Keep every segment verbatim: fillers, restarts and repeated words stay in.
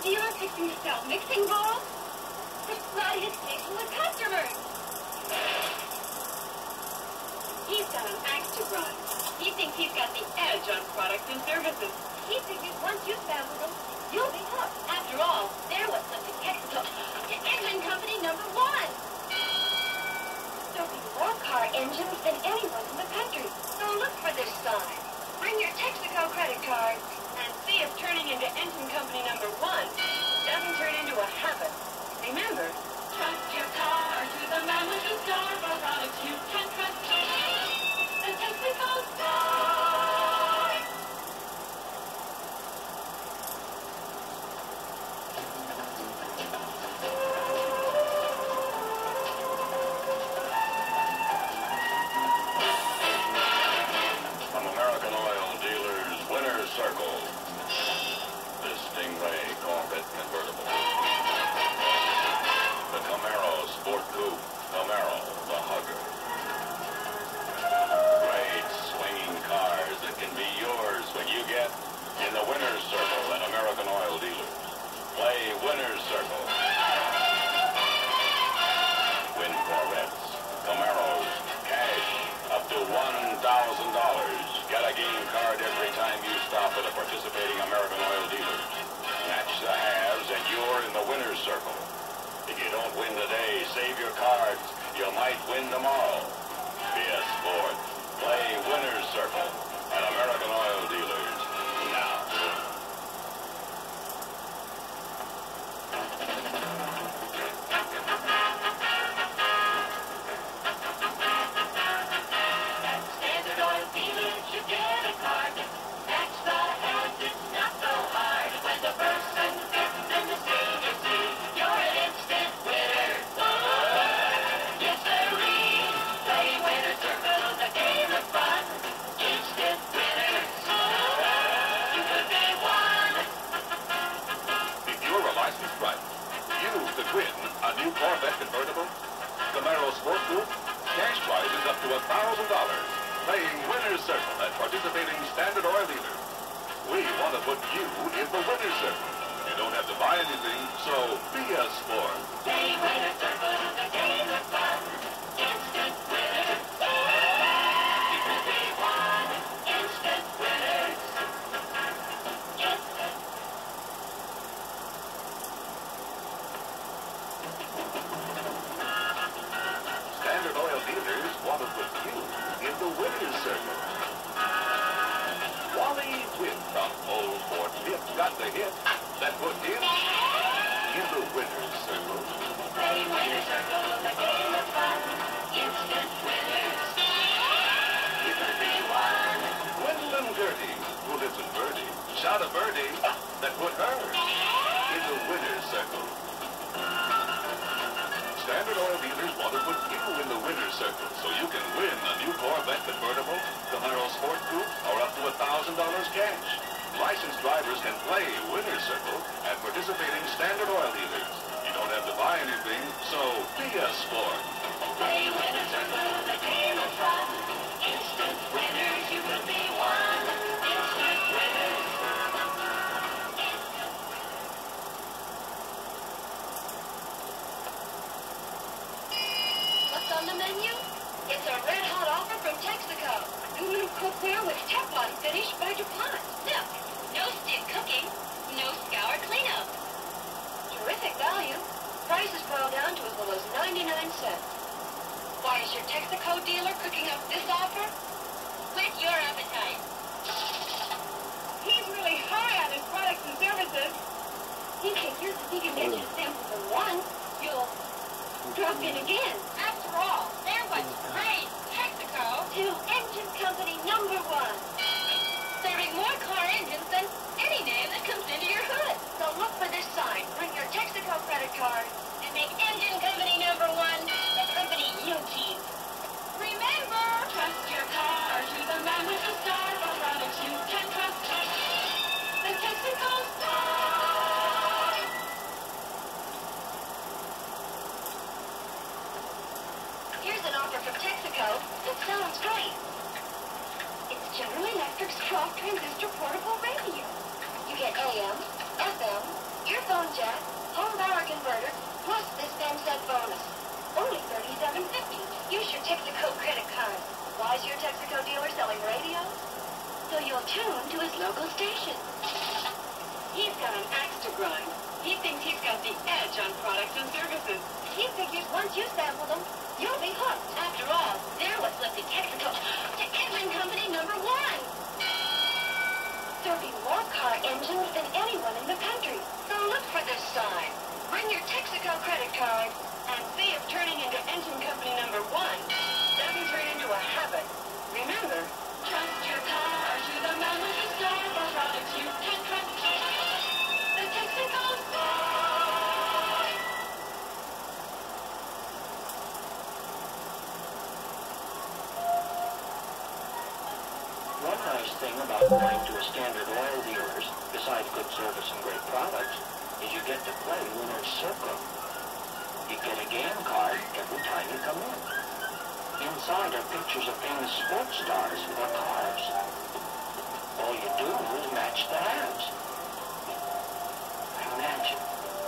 dealer fixing to sell mixing bowls? It's not his station with customers. He's got an axe to grind. He thinks he's got the edge on products and services. He figures once you've sampled them, you'll be hooked. After all, they're what's up to Texaco, to engine company number one. There'll be more car engines than anyone in the country. So look for this sign. Bring your Texaco credit card and see if turning into engine company number one doesn't turn into a habit. Remember, trust your car to the man with the star. For products you can trust. The Texaco Star. From American Oil Dealers Winner's Circle, the Stingray Corvette convertible. The Camaro Sport Coupe, Camaro, the Hugger. Great swinging cars that can be yours when you get in the Winner's Circle at American Oil Dealers. Play Winner's Circle. Win Corvettes, Camaros, cash, up to one thousand dollars. Get a game card every time you stop at a participating American Oil dealer. Match the halves and you're in the Winner's Circle. If you don't win today, save your cards. You might win tomorrow. Be a sport. Play Winner's Circle at American Oil Dealers now. At Standard Oil Dealers, you get a card. Match the hands, it's not so hard. When the first and the fifth and the senior see, you're an instant winner. Yes, sirree. Play Winner's Circle, the game of fun. Instant winners. You could be one. If you're a licensed driver, you could win a new Corvette convertible, Camaro Sport Coupe, cash prizes up to one thousand dollars. Playing Winner's Circle at participating Standard Oil dealers. We want to put you in the Winner's Circle. You don't have to buy anything, so be a sport. Play Winner's Circle, the game of fun. Instant winners. You could be one. Instant winners. Instant. Standard Oil dealers want to put you in the Winner's Circle. Wally Witt from Old Fort Pitt got the hit that put him in the Winner's Circle. Play Winner's Circle, the game of fun. Instant winners. You could be one. Gwendolyn Gertie, who lives in Birdie, shot a birdie that put her in the Winner's Circle. Standard Oil dealers want to put you in the Winner's Circle so you can win a new Corvette convertible, Camaro Sport Coupe, or up to one thousand dollars cash. Licensed drivers can play Winner's Circle at participating Standard Oil dealers. You don't have to buy anything, so be a sport. Play Winner's Circle, the game of fun. Instant winners, you could be one. Instant winners. What's on the menu? It's a red-hot offer from Texaco. Aluminum cookware with Teflon finish by DuPont. Look, no stick cooking, no scour cleanup. Terrific value. Prices boil down to as low as ninety-nine cents. Why is your Texaco dealer cooking up this offer? Whet your appetite. He's really high on his products and services. He figures if he can get you a sample for one, you'll drop in again. After all, they're what's great. Texaco to engine company number one. Serving more car engines than any name that comes into your hood. So look for this sign. Bring your Texaco credit card and make engine company number one the company you keep. Remember, trust your car to the man with the star. For products you can trust. The Texaco Star. Here's an offer from Texaco that sounds great. It's General Electric's twelve transistor portable radio. You get A M, F M, earphone jack, home power converter, plus this ten cent bonus. Only thirty-seven fifty. Use your Texaco credit card. Why is your Texaco dealer selling radio? So you'll tune to his local station. He's got an axe to grind. He thinks he's got the edge on products and services. He figures once you sample them, you'll be hooked. After all, they're what lifted Texaco to engine company number one. Serving more car engines than anyone in the country. So look for this sign. Bring your Texaco credit card and see if turning into engine company number one doesn't turn into a habit. Remember, trust your car to the man with the star for products you can trust. The Texaco Star. One nice thing about going to a Standard Oil dealer's, besides good service and great products, is you get to play Winner's Circle. You get a game card every time you come in. Inside are pictures of famous sports stars or cars. All you do is match the halves. Imagine.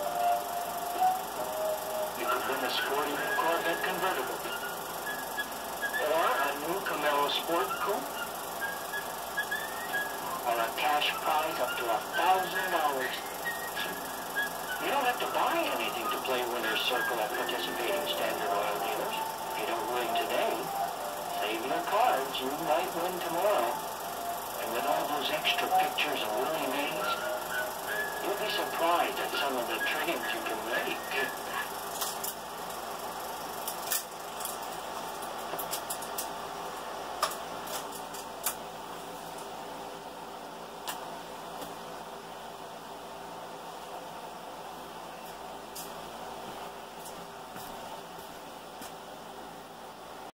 You could win a sporty Corvette convertible. Or a new Camaro Sport Coupe. Or a cash prize up to a thousand dollars. You don't have to buy anything to play Winner's Circle at participating Standard Oil dealers. If you don't win today, save your cards, you might win tomorrow. And with all those extra pictures of Willie Mays, you'll be surprised at some of the trades you can make.